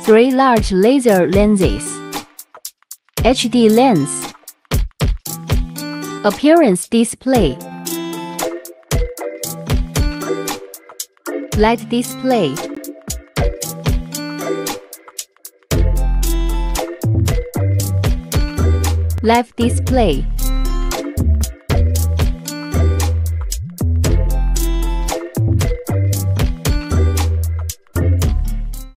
3 large laser lenses. HD lens. Appearance display. Light display. Live display.